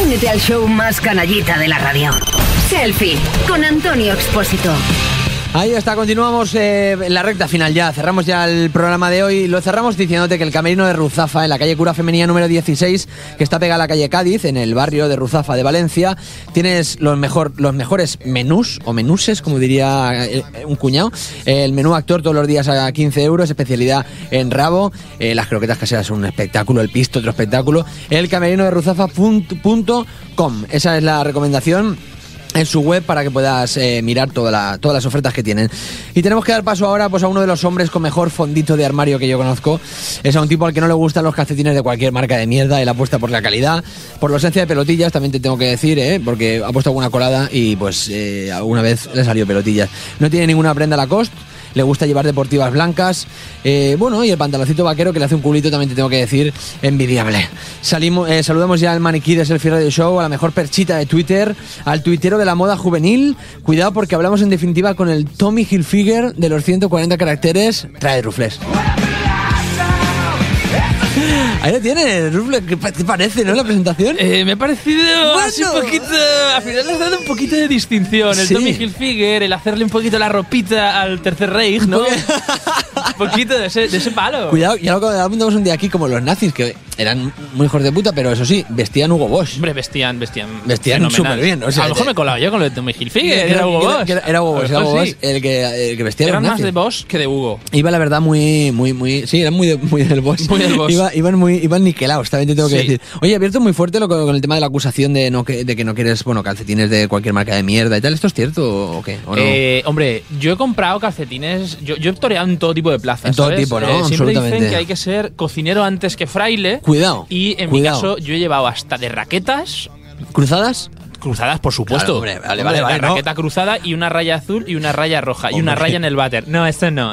Únete al show más canallita de la radio. Selfie con Antonio Expósito. Ahí está, continuamos en la recta final ya. Cerramos ya el programa de hoy. Lo cerramos diciéndote que el camerino de Ruzafa, en la calle Cura Femenía número 16, que está pegada a la calle Cádiz, en el barrio de Ruzafa de Valencia, tienes los mejores menús, o menuses, como diría un cuñado. El menú actor todos los días a 15 euros, especialidad en rabo. Las croquetas caseras son un espectáculo, el pisto otro espectáculo. El camerino de Ruzafa.com. Esa es la recomendación en su web para que puedas mirar todas las ofertas que tienen. Y tenemos que dar paso ahora pues a uno de los hombres con mejor fondito de armario que yo conozco. Es a un tipo al que no le gustan los calcetines de cualquier marca de mierda. Él apuesta por la calidad, por la ausencia de pelotillas, también te tengo que decir, porque ha puesto alguna colada y pues alguna vez le salió pelotillas. No tiene ninguna prenda Lacoste. Le gusta llevar deportivas blancas. Y el pantaloncito vaquero que le hace un culito, también te tengo que decir, envidiable. Saludamos ya al maniquí de Selfie Radio Show, a la mejor perchita de Twitter, al tuitero de la moda juvenil. Cuidado porque hablamos en definitiva con el Tommy Hilfiger de los 140 caracteres. Trae rufles. Ahí lo tienes, Rufles. ¿Qué te parece, no, la presentación? Me ha parecido así un poquito... Al final le has dado un poquito de distinción. El Tommy Hilfiger, el hacerle un poquito la ropita al Tercer Reich, ¿no? Un poquito de ese palo. Cuidado, ya lo apuntamos un día aquí como los nazis, que eran muy hijos de puta, pero eso sí, vestían Hugo Boss. Hombre, vestían súper bien. O sea, a lo mejor me he colado yo con lo de Tommy Hilfiger. Era Hugo Boss. Era Hugo Boss, el que vestía Eran los más nazis. de Boss que de Hugo. Iba, la verdad, muy... Sí, eran muy del Boss. Muy del Boss. Iban niquelados, también te tengo que decir. Oye, abierto muy fuerte con el tema de la acusación de que no quieres, calcetines de cualquier marca de mierda y tal. ¿Esto es cierto o qué? ¿O no? Hombre, yo he comprado calcetines... Yo he toreado en todo tipo de plazas, en todo ¿sabes? tipo, ¿no? Siempre Absolutamente. dicen que hay que ser cocinero antes que fraile. Cuidado. Y en mi caso, yo he llevado hasta de raquetas... ¿Cruzadas? Cruzadas, por supuesto. Claro, hombre, vale, la raqueta cruzada y una raya azul y una raya roja. Y una raya en el váter. No, eso no.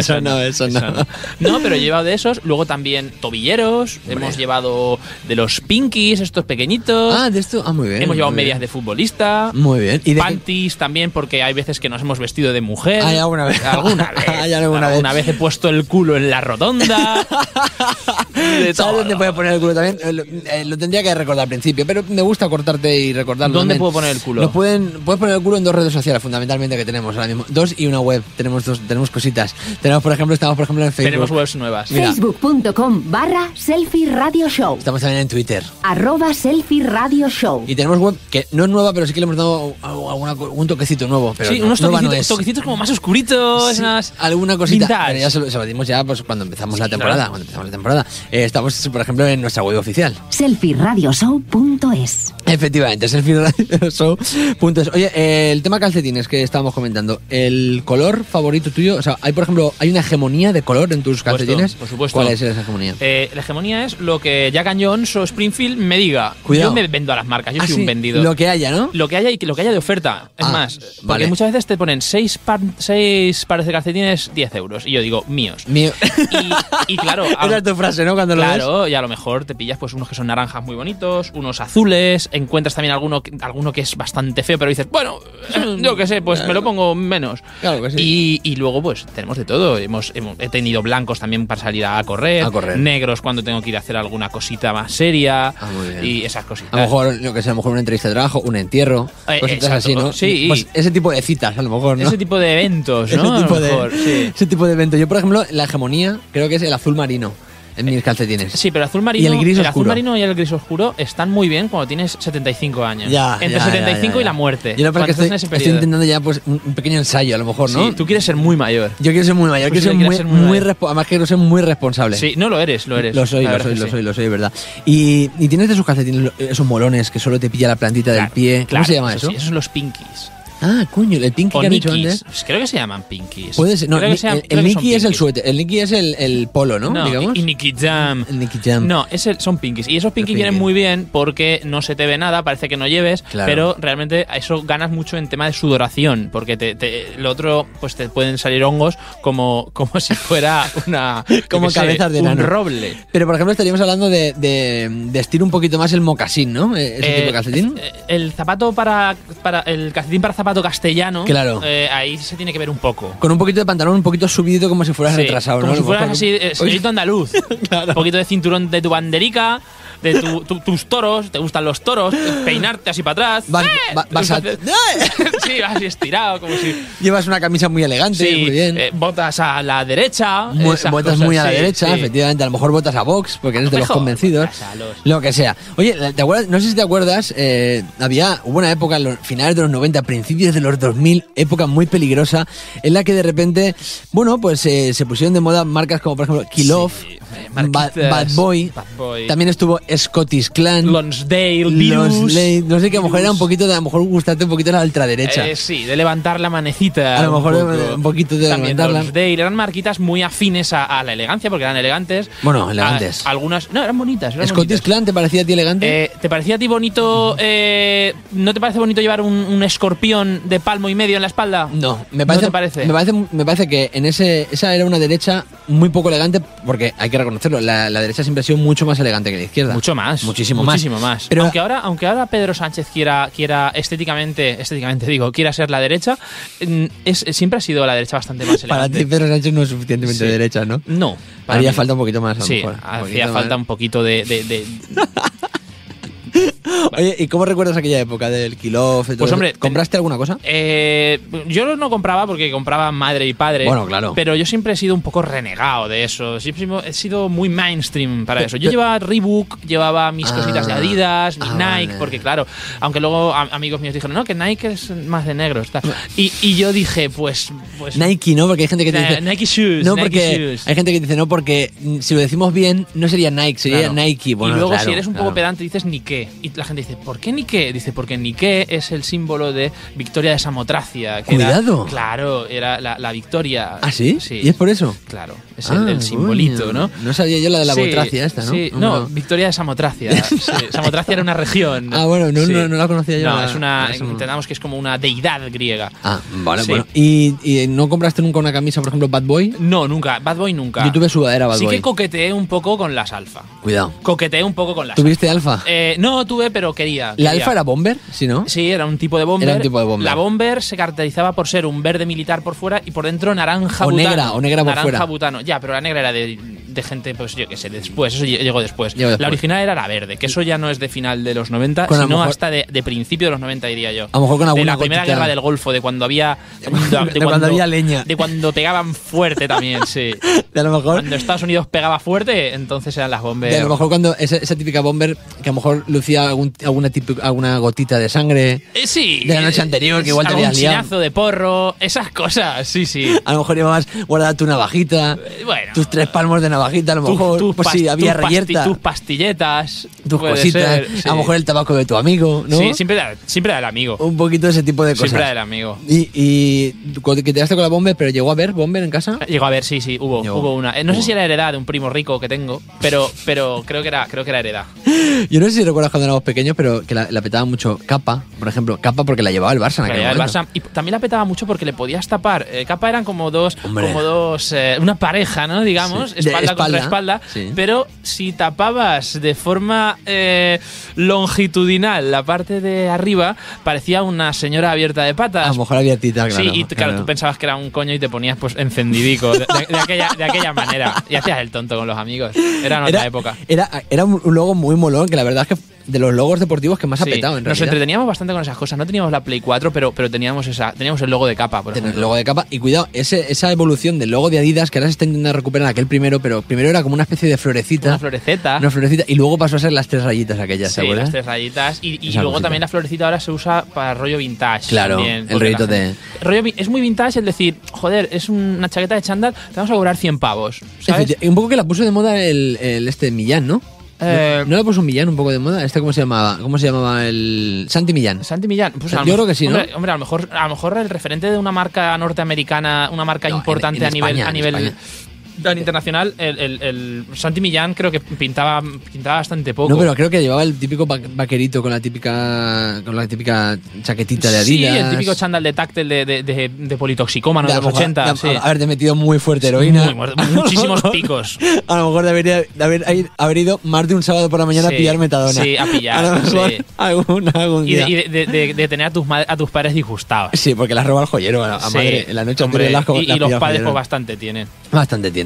No, pero he llevado de esos. Luego también tobilleros. Hombre. Hemos llevado de los pinkies, estos pequeñitos. Ah, de esto. Ah, muy bien. Hemos llevado medias de futbolista. Muy bien. ¿Y panties también? Porque hay veces que nos hemos vestido de mujer. ¿Ay, alguna vez? Alguna vez he puesto el culo en la rotonda. ¿Sabes dónde puedes poner el culo también? Lo tendría que recordar al principio, pero me gusta cortarte y recordarlo. ¿Dónde también. puedo poner el culo? Puedes poner el culo en 2 redes sociales, fundamentalmente, que tenemos ahora mismo. 2 y una web. Tenemos cositas. Estamos, por ejemplo, en Facebook. Tenemos webs nuevas. Facebook.com/Selfie Radio Show. Estamos también en Twitter. @Selfie Radio Show. Y tenemos web que no es nueva, pero sí que le hemos dado un toquecito nuevo. Pero sí, no, unos toquecitos como más oscuritos. Sí, más alguna cosita. vintage. Pero ya se lo dimos ya pues, cuando empezamos la temporada. Claro. Cuando empezamos la temporada. Estamos, por ejemplo, en nuestra web oficial. selfieradioshow.es. Efectivamente, selfieradioshow.es. Oye, el tema calcetines que estábamos comentando, el color favorito tuyo, o sea, hay una hegemonía de color en tus calcetines. Por supuesto. ¿Cuál es esa hegemonía? La hegemonía es lo que Jack and Jones o Springfield me diga. Cuidado. Yo me vendo a las marcas, yo soy un vendido. Lo que haya, ¿no? Lo que haya y lo que haya de oferta. Es más, porque vale. muchas veces te ponen 6 pares de calcetines, 10 euros. Y yo digo, míos. Mío. Y claro... Esa es tu frase, ¿no? Cuando lo ves. Claro, y a lo mejor te pillas pues unos que son naranjas muy bonitos, unos azules, encuentras también alguno que es bastante feo, pero dices, bueno, yo qué sé, pues me lo pongo menos. Claro que sí. Y luego pues tenemos de todo. He tenido blancos también para salir a correr, negros cuando tengo que ir a hacer alguna cosita más seria y esas cositas. A lo mejor, a lo mejor una entrevista de trabajo, un entierro, cositas así, ¿no? Sí. Pues ese tipo de citas, a lo mejor, ¿no? Ese tipo de eventos, ¿no? Ese tipo de eventos. Yo, por ejemplo, la hegemonía creo que es el azul marino en mis calcetines. Sí, pero el azul marino y el gris oscuro. Azul marino y el gris oscuro están muy bien cuando tienes 75 años. Entre 75 y la muerte. Yo lo que estoy intentando ya pues un pequeño ensayo, a lo mejor, ¿no? Sí, tú quieres ser muy mayor. Yo quiero ser muy mayor, quiero ser muy además quiero ser muy responsable. Sí, no lo eres. Lo soy, ¿verdad? Y tienes de esos calcetines, esos molones que solo te pilla la plantita del pie. ¿Cómo se llama eso? Sí, esos son los pinkies. Ah, coño, el pinky que han dicho antes. Creo que se llaman pinkies. Puede ser. No, el Nicky es el suéter. El Nicky es el polo, ¿no? Digamos. Y Nicky Jam. El Nicky Jam. No, son pinkies. Y esos pinkies vienen muy bien porque no se te ve nada, parece que no lleves, pero realmente eso ganas mucho en tema de sudoración, porque lo otro, pues te pueden salir hongos como si fuera una... como cabezas de enano. Un roble. Pero, por ejemplo, estaríamos hablando de vestir un poquito más el mocasín, ¿no? Ese tipo de calcetín. El zapato el calcetín para zapato castellano, claro. Ahí se tiene que ver un poco. Con un poquito de pantalón, un poquito subido, como si fueras retrasado, como ¿no? Si fueras así, señorito andaluz. Claro. Un poquito de cinturón de tu banderica, tus toros, te gustan los toros, peinarte así para atrás. Vas sí, vas así estirado, como si... Llevas una camisa muy elegante, sí, muy bien. Botas a la derecha. Botas muy a la derecha, sí. efectivamente. A lo mejor botas a Vox, porque eres de los convencidos. Lo que sea. Oye, ¿te acuerdas? No sé si te acuerdas, hubo una época, en los finales de los 90, principios de los 2000, época muy peligrosa, en la que de repente, bueno, pues se pusieron de moda marcas como, por ejemplo, Kill Off, Bad Boy. También estuvo Scottish Clan, Lonsdale, Virus. No sé, que a lo mejor era un poquito de, a lo mejor gustarte un poquito la ultraderecha. Sí, de levantar la manecita. A lo mejor un poquito de también levantarla. Lonsdale, eran marquitas muy afines a la elegancia, porque eran elegantes. Bueno, elegantes. Algunas, no, eran bonitas. ¿Scottish Clan te parecía a ti elegante? ¿Te parecía a ti bonito? ¿No te parece bonito llevar un escorpión de palmo y medio en la espalda? No, me parece que esa era una derecha muy poco elegante, porque hay que reconocerlo, la derecha siempre ha sido mucho más elegante que la izquierda. Mucho más. Muchísimo más. Pero aunque ahora Pedro Sánchez quiera estéticamente quiera ser la derecha, siempre ha sido la derecha bastante más elegante. Para ti Pedro Sánchez no es suficientemente derecha, ¿no? No. Haría falta un poquito más, a lo sí, mejor. hacía falta un poquito de Oye, ¿y cómo recuerdas aquella época del Kill Off? Pues hombre, ¿compraste alguna cosa? Yo no compraba porque compraba madre y padre. Bueno, claro. Pero yo siempre he sido un poco renegado de eso. Siempre he sido muy mainstream para eso. Yo llevaba Reebok, llevaba mis cositas de Adidas, mis Nike, vale. Porque claro, aunque luego amigos míos dijeron, no, que Nike es más de negros. Y yo dije, pues Nike, ¿no? Porque hay gente que te dice... Nike shoes, no, Nike porque shoes. Hay gente que dice, no, porque si lo decimos bien, no sería Nike, sería Nike. Bueno, y luego claro, si eres un poco pedante dices Nike. Y la gente dice, ¿por qué Nike? Dice, porque Nike es el símbolo de Victoria de Samotracia. ¡Cuidado! Claro, era la victoria. ¿Ah, sí? Sí. ¿Y es por eso? Claro, es el simbolito, coño. ¿no? No sabía yo la de la Botracia esta, ¿no? Sí, no, Victoria de Samotracia. Sí. Samotracia era una región. Ah, bueno, no la conocía yo. No, entendamos que es como una deidad griega. Ah, vale, bueno. ¿Y no compraste nunca una camisa, por ejemplo, Bad Boy? No, nunca. Bad Boy nunca. Yo tuve sudadera Bad Boy. Sí que coqueteé un poco con las alfa. Cuidado. Coqueteé un poco con las ¿Tuviste alfa? No tuve, pero quería. ¿La alfa era bomber? ¿Sí, no? Sí, era un tipo de bomber. Era un tipo de bomber. La bomber se caracterizaba por ser un verde militar por fuera y por dentro naranja o butano. O negra por fuera. Naranja butano. Ya, pero la negra era de gente, pues yo qué sé, después. Eso llegó después. La original era la verde, que eso ya no es de final de los 90, sino hasta de principio de los 90, diría yo. A lo mejor con alguna de la primera guerra del Golfo, de cuando había... cuando había leña. De cuando pegaban fuerte también, sí. De a lo mejor... Cuando Estados Unidos pegaba fuerte, entonces eran las bombers. De a lo mejor cuando esa típica bomber que a lo mejor lucía alguna gotita de sangre sí, de la noche anterior, que igual te habías liado. Un chinazo de porro, esas cosas, sí. A lo mejor llevabas guardada tu navajita, tus 3 palmos de navajita, a lo mejor, pues sí, había reyerta. Tus pastilletas, tus cositas, sí. A lo mejor el tabaco de tu amigo, ¿no? Sí, siempre era el amigo. Un poquito ese tipo de cosas. Siempre era el amigo. Y que te quedaste con la bomber, pero ¿llegó a haber bomber en casa? Llegó a ver, sí, hubo una. No sé si era heredad de un primo rico que tengo, pero creo que era heredad. Yo no sé si recuerdas cuando éramos pequeños, pero que la petaba mucho Capa, por ejemplo. Capa porque la llevaba el Barça en aquel momento. Y también la petaba mucho porque le podías tapar. Capa eran como dos, una pareja, ¿no? Digamos, sí. espalda contra espalda. Sí. Pero si tapabas de forma longitudinal la parte de arriba, parecía una señora abierta de patas. A lo mejor abiertita, claro. Sí, y claro, tú pensabas que era un coño y te ponías pues encendidico de aquella manera. Y hacías el tonto con los amigos. Era otra época. Era un logo muy molón, que la verdad es que de los logos deportivos que más ha petado en realidad. Nos entreteníamos bastante con esas cosas. No teníamos la Play 4, pero teníamos el logo de Capa, por ejemplo. El logo de Capa. Y cuidado, esa evolución del logo de Adidas, que ahora se está intentando recuperar aquel primero, pero primero era como una especie de florecita. Una florecita. Y luego pasó a ser las 3 rayitas aquellas, ¿te acuerdas? Sí, las 3 rayitas. Y luego también la florecita ahora se usa para rollo vintage. Claro, también, el rollito de... Es muy vintage el decir, joder, es una chaqueta de chándal, te vamos a cobrar 100 pavos, ¿sabes? Un poco que la puso de moda el Millán, ¿no? ¿No le puso un Millán un poco de moda? ¿Cómo se llamaba? ¿Cómo se llamaba el...? Santi Millán. Santi Millán. Pues yo creo que sí, ¿no? Hombre, a lo mejor el referente de una marca norteamericana, una marca importante a nivel tan internacional, el Santi Millán creo que pintaba bastante poco. No, pero creo que llevaba el típico vaquerito con la típica chaquetita de Adidas. Sí, el típico chándal de táctil de politoxicómano de los 80. Haberte metido muy fuerte heroína. Muchísimos picos. A lo mejor debería haber ido más de un sábado por la mañana a pillar metadona. Sí, a pillar. A lo mejor algún día. Y de tener a tus padres disgustados. Sí, porque las roba el joyero a madre. En la noche anterior y los padres pues bastante tienen. Bastante tienen.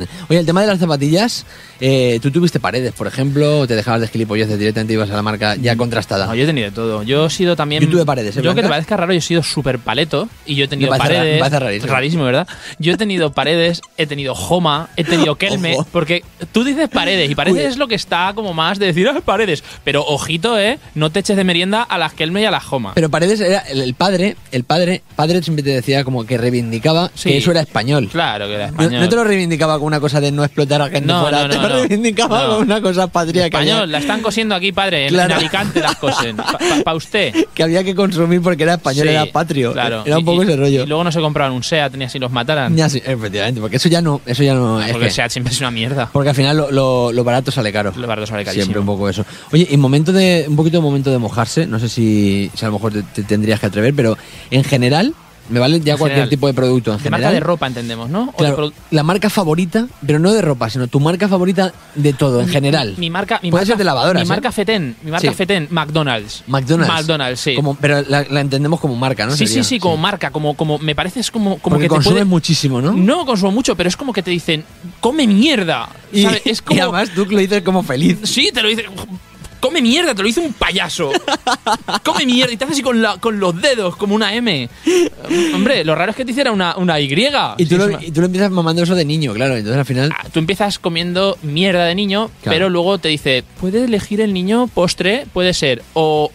entienden. Oye, el tema de las zapatillas, ¿tú tuviste paredes, por ejemplo, o te dejabas de gilipolleces directamente y ibas a la marca ya contrastada? No, yo he tenido de todo. Yo he sido también... Yo tuve paredes, Yo, que te parezca raro, yo he sido súper paleto y yo he tenido paredes... Me parece rarísimo. Rarísimo, ¿verdad? Yo he tenido paredes, he tenido Homa, he tenido Kelme, porque tú dices paredes y paredes es lo que está como más de decir, paredes. Pero ojito, no te eches de merienda a las Kelme y a las Homa. Pero Paredes era el padre siempre te decía como que reivindicaba que eso era español. Claro que era español. No te lo reivindicaba como una cosa de no explotar a gente fuera, te lo reivindicaba como una cosa patria. Español, la están cosiendo aquí, padre, en Alicante las cosen. Para usted. Que había que consumir porque era español, era patrio. Claro. Era un poco ese rollo. Y luego no se compraban un SEAT ni así los mataran. Ya sí, efectivamente, porque eso ya no porque el SEAT siempre es una mierda. Porque al final lo barato sale caro. Lo barato sale carísimo. Siempre un poco eso. Oye, y un poquito de momento de mojarse, no sé si a lo mejor te tendrías que atrever, pero en general, me vale ya cualquier tipo de producto en general. De marca de ropa, entendemos, ¿no? Claro, la marca favorita, pero no de ropa, sino tu marca favorita de todo, en general. Mi marca... Puede ser de lavadoras, Mi marca Feten, McDonald's. McDonald's, sí. Pero la entendemos como marca, ¿no? Sí, como marca, como me parece es como porque que consumes muchísimo, ¿no? No consumo mucho, pero es como que te dicen, come mierda. ¿Sabes? Es como... Y además tú lo dices como feliz. Sí, te lo dices... Come mierda, te lo dice un payaso. Come mierda y te hace así con los dedos, como una M. Hombre, lo raro es que te hiciera una Y. Y tú lo empiezas mamando eso de niño, claro. Entonces al final... Tú empiezas comiendo mierda de niño, claro. Pero luego te dice, puede elegir el niño postre, puede ser o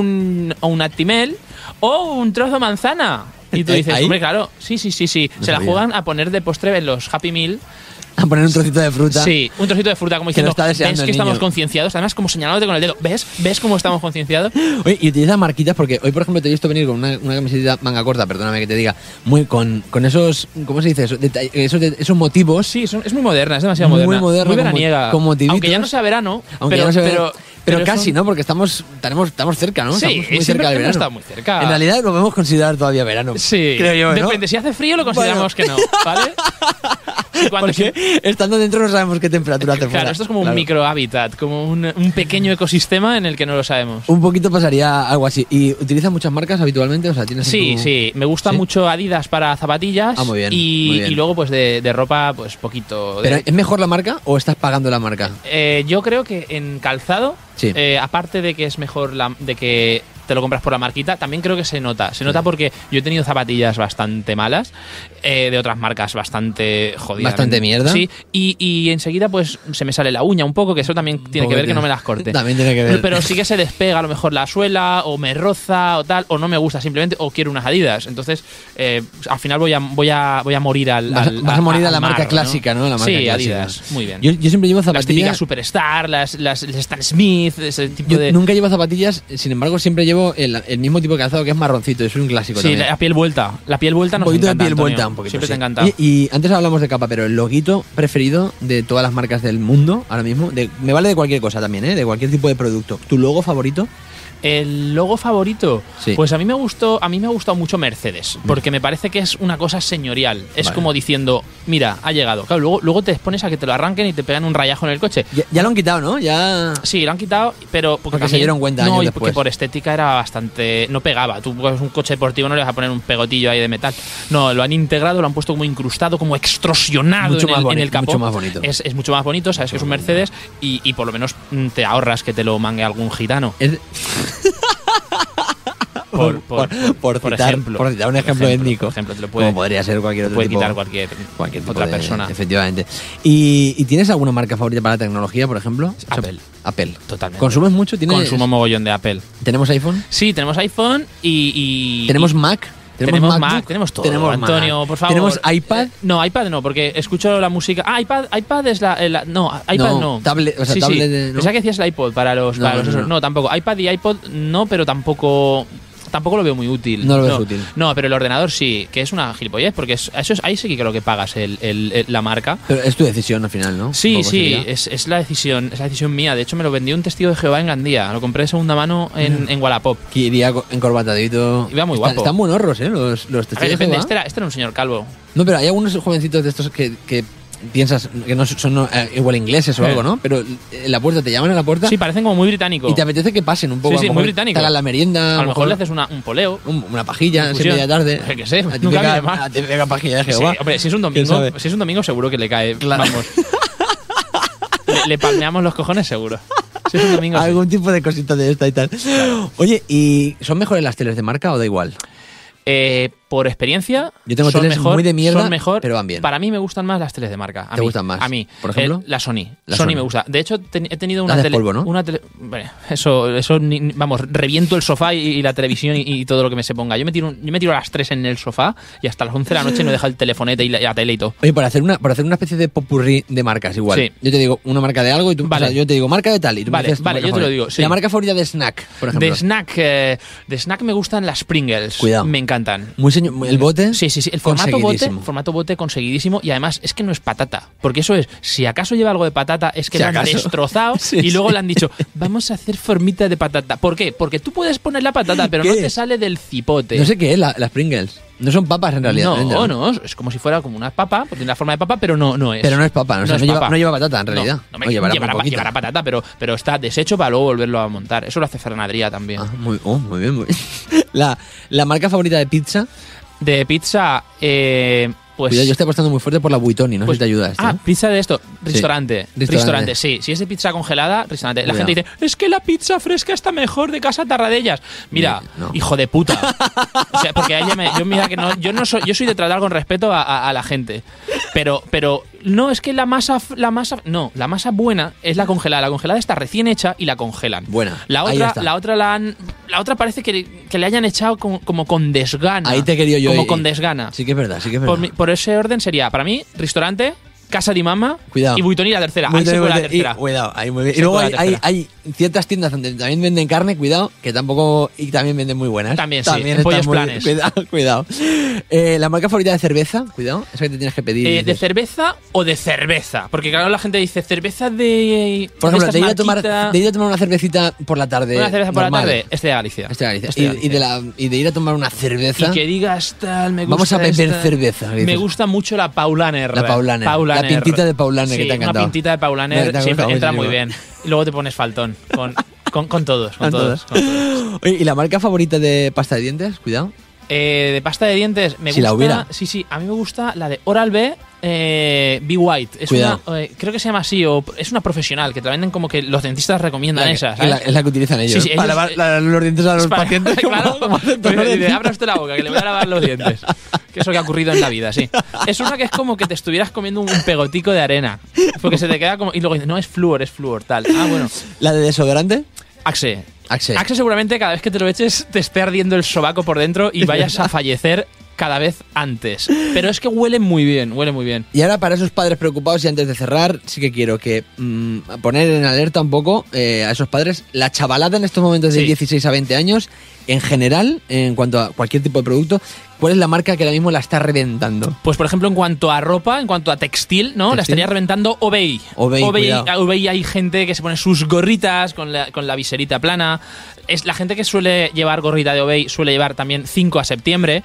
un Actimel o un trozo de manzana. Y tú dices, hombre, claro, sí. Se la juegan a poner de postre en los Happy Meal. A poner un trocito de fruta. Sí, un trocito de fruta, como diciendo, ¿ves que estamos concienciados? Además, como señalándote con el dedo. ¿Ves cómo estamos concienciados? Oye, y utiliza marquitas porque hoy, por ejemplo, te he visto venir con una camiseta manga corta, perdóname que te diga, muy con esos, ¿cómo se dice eso? Esos motivos. Sí, es muy moderna, es demasiado moderna. Muy veraniega. Con motivitos. Aunque ya no sea verano, pero casi, ¿no? Porque estamos cerca, ¿no? Sí, estamos muy cerca del verano. Está muy cerca. En realidad lo podemos considerar todavía verano. Sí, creo yo, ¿no? Depende, si hace frío lo consideramos que no, ¿vale? Porque estando dentro no sabemos qué temperatura hace fuera. Claro, esto es como un micro hábitat, como un pequeño ecosistema en el que no lo sabemos. Un poquito pasaría algo así. ¿Y utilizas muchas marcas habitualmente? O sea, ¿tienes sí. Me gusta mucho Adidas para zapatillas. Muy bien, y luego pues de ropa pues poquito. ¿Pero es mejor la marca o estás pagando la marca? Yo creo que en calzado, aparte de que es mejor de que te lo compras por la marquita, también creo que se nota. Se nota porque yo he tenido zapatillas bastante malas, de otras marcas bastante jodidas. Bastante mierda. Sí, y enseguida pues se me sale la uña un poco, que eso también tiene que ver que no me las corte. También tiene que ver. Pero sí que se despega a lo mejor la suela, o me roza, o tal, o no me gusta simplemente, o quiero unas Adidas. Entonces, al final voy a morir vas a morir a la marca mar, clásica, ¿no? La marca sí, clásica. Adidas, muy bien. Yo siempre llevo zapatillas. Las típicas Superstar, las Stan Smith, ese tipo de... Nunca llevo zapatillas, sin embargo siempre llevo el mismo tipo de calzado, que es marroncito, es un clásico también. Sí, la piel vuelta nos encanta, un poquito de piel Antonio. vuelta, un poquito, siempre sí. te encanta. Y antes hablamos de capa, pero el loguito preferido de todas las marcas del mundo ahora mismo, me vale de cualquier cosa también, de cualquier tipo de producto. ¿Tu logo favorito? El logo favorito, pues a mí me ha gustado mucho Mercedes, porque me parece que es una cosa señorial. Es como diciendo, mira, ha llegado. Claro, luego te pones a que te lo arranquen y te pegan un rayajo en el coche. Ya lo han quitado, ¿no? Sí, lo han quitado, pero porque también, se dieron cuenta años después. Porque por estética era bastante... No pegaba. Tú coges un coche deportivo, no le vas a poner un pegotillo ahí de metal. No, lo han integrado, lo han puesto como incrustado, como extorsionado en el capó. Mucho más bonito. Es mucho más bonito, sabes que es un Mercedes y por lo menos te ahorras que te lo mangue algún gitano. Por ejemplo, por citar un ejemplo étnico. Como podría ser cualquier otro puede tipo. quitar cualquier otra persona. Efectivamente. ¿Y tienes alguna marca favorita para la tecnología, por ejemplo? Apple. Totalmente. ¿Consumes mucho? Consumo mogollón de Apple. ¿Tenemos iPhone? Sí, tenemos iPhone y... ¿Tenemos Mac? Tenemos Mac, tenemos todo. Antonio, por favor. ¿Tenemos iPad? No, iPad no, porque escucho la música. iPad es no, iPad no. Tablet, sí, tablet de, ¿no? Pensaba que decías el iPod para los esos. No, tampoco. iPad y iPod no, pero tampoco lo veo muy útil. No lo ves útil. No, pero el ordenador sí, que es una gilipollez, porque ahí sí que creo que pagas la marca. Pero es tu decisión al final, ¿no? Sí, es la decisión mía. De hecho, me lo vendió un testigo de Jehová en Gandía. Lo compré de segunda mano en Wallapop. Que iría encorbatadito. Iba muy guapo. Están buenos, los testigos de Jehová. Este era un señor calvo. No, pero hay algunos jovencitos de estos que piensas que no son igual ingleses o algo, ¿no? Pero en la puerta, te llaman a la puerta. Sí, parecen como muy británicos. Y te apetece que pasen un poco. Sí, muy británicos. Te hagan la merienda. A lo mejor le haces un poleo. Una pajilla, en media tarde. Que sé, nunca viene mal. La típica pajilla de Jehová. Sí, hombre, si es un domingo seguro que le cae. Claro. Vamos. le palmeamos los cojones seguro. Si es un domingo, algún tipo de cosita de esta y tal. Claro. Oye, ¿y son mejores las teles de marca o da igual? Por experiencia, yo tengo teles muy de mierda, son mejor, pero van bien. Para mí me gustan más las teles de marca. ¿Te gustan más? A mí. ¿Por ejemplo? La Sony. Sony me gusta. De hecho, he tenido una tele. Polvo, ¿no? Bueno, eso vamos, reviento el sofá y la televisión y todo lo que me se ponga. Yo me tiro a las 3 en el sofá y hasta las 11 de la noche no deja el telefonete y la tele y todo. Oye, por hacer una especie de popurrí de marcas, igual. Sí. Yo te digo una marca de algo y tú, vale. O sea, yo te digo marca de tal y tú vale, me dices vale, yo te lo digo. Sí. La marca favorita de snack, por ejemplo. De snack me gustan las Pringles. Cuidado. Me encantan. El bote. Sí. El formato bote conseguidísimo y además es que no es patata. Porque eso es, si acaso lleva algo de patata, es que lo han destrozado y luego le han dicho, vamos a hacer formita de patata. ¿Por qué? Porque tú puedes poner la patata, pero no te sale del cipote. No sé qué es, las Pringles. No son papas en realidad. No, es como si fuera como una papa, porque tiene la forma de papa, pero no es. Pero no es papa, no lleva patata en realidad. No, llevará patata, pero está deshecho para luego volverlo a montar. Eso lo hace Fernadería también. Ah, muy bien. La marca favorita de pizza. De pizza, pues... Cuidado, yo estoy apostando muy fuerte por la Buitoni, no sé si te ayuda esto. Pizza de esto, restaurante, sí. Si es de pizza congelada, restaurante. La gente dice, es que la pizza fresca está mejor de Casa Tarradellas. Mira, hijo de puta. O sea, porque yo soy de tratar con respeto a la gente. Pero no, es que la masa buena es la congelada. La congelada está recién hecha y la congelan. Buena. La otra parece que le hayan echado como con desgana. Ahí te quería yo. Como con desgana. Sí que es verdad. Por ese orden sería, para mí, restaurante, Casa di Mamma y Buitoni la tercera. Ahí se fue la tercera. Cuidado, ahí muy bien. Y luego hay ciertas tiendas donde también venden carne, cuidado, que tampoco... Y también venden muy buenas. También Pollos Planes. Cuidado. La marca favorita de cerveza, cuidado, esa que te tienes que pedir. ¿De cerveza o de cerveza? Porque claro, la gente dice cerveza de... Por ejemplo, de ir a tomar una cervecita por la tarde. Una cerveza por la tarde, de Galicia. Y de ir a tomar una cerveza... Y que digas tal, me gusta. Vamos a beber cerveza. Me gusta mucho la Paulaner. La pintita de Paulaner, que te ha encantado. Una pintita de Paulaner siempre entra muy bien. Y luego te pones faltón con todos. Oye, ¿y la marca favorita de pasta de dientes? Cuidado. De pasta de dientes me gusta. La hubiera. Sí, a mí me gusta la de Oral-B. Be White. Es una, creo que se llama así, o es una profesional, que te la venden como que los dentistas recomiendan esa, ¿sabes? Es la que utilizan ellos. Sí, para lavar los dientes a los pacientes. Claro, abra usted la boca, que le voy a lavar los dientes. Que es lo que ha ocurrido en la vida, sí. Es una que es como que te estuvieras comiendo un pegotico de arena. Porque se te queda como... Y luego dices, no, es flúor, tal. Ah, bueno. ¿La de desodorante? Axe seguramente cada vez que te lo eches te esté ardiendo el sobaco por dentro y vayas a fallecer cada vez antes. Pero es que huele muy bien. Y ahora, para esos padres preocupados, y antes de cerrar, sí que quiero que poner en alerta un poco a esos padres. La chavalada en estos momentos de 16 a 20 años, en general, en cuanto a cualquier tipo de producto, ¿cuál es la marca que ahora mismo la está reventando? Pues, por ejemplo, en cuanto a ropa, en cuanto a textil, ¿no? La estaría reventando Obey. Obey, hay gente que se pone sus gorritas con la viserita plana. Es la gente que suele llevar gorrita de Obey, suele llevar también 5 a septiembre.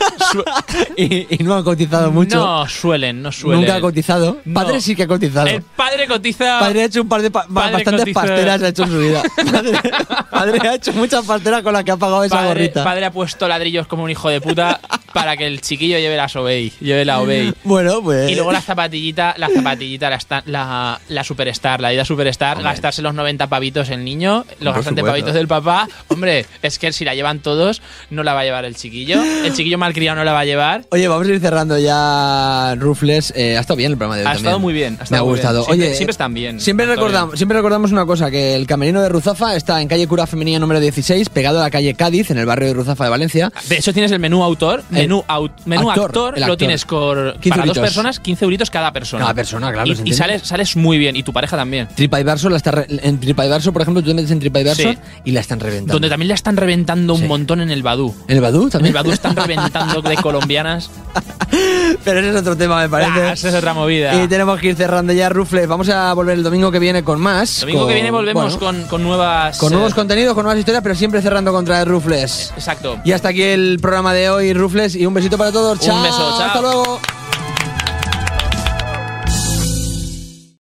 y no han cotizado mucho. No suelen. Nunca ha cotizado. No. Padre sí que ha cotizado. El padre cotiza. Padre ha hecho un par de bastantes pasteras ha hecho en su vida. Padre ha hecho muchas pasteras con las que ha pagado esa gorrita. Padre ha puesto ladrillos como un hijo de puta para que el chiquillo lleve la Obey. Bueno, pues... Y luego la zapatillita, la Superstar, la Adidas Superstar, hombre, gastarse los 90 pavitos el niño, los bastantes pavitos del papá. Hombre, es que si la llevan todos, no la va a llevar el chiquillo. El chiquillo malcriado no la va a llevar. Oye, vamos a ir cerrando ya, Rufles. Ha estado bien el programa de hoy. Ha estado muy bien. Me ha gustado. Siempre están bien. Siempre recordamos una cosa, que el camerino de Ruzafa está en calle Cura Femenina número 16, pegado a la calle Cádiz, en el barrio de Ruzafa de Valencia. De hecho, tienes el menú autor. Menú actor lo tienes para euritos. 2 personas, 15 euritos cada persona. Cada persona, claro. Y sales muy bien. Y tu pareja también. TripAdvisor, en TripAdvisor, por ejemplo, tú te metes en TripAdvisor y la están reventando. Donde también la están reventando un montón en el Badoo. ¿En el Badoo también? En el Badoo están reventando de colombianas. Pero ese es otro tema, me parece. Esa es otra movida. Y tenemos que ir cerrando ya, Rufles. Vamos a volver el domingo que viene con más. El domingo que viene volvemos con nuevas... Con nuevos contenidos, con nuevas historias, pero siempre cerrando contra el Rufles. Exacto. Y hasta aquí el programa de hoy, Rufles. Y un besito para todos. Un beso, chao. Hasta luego.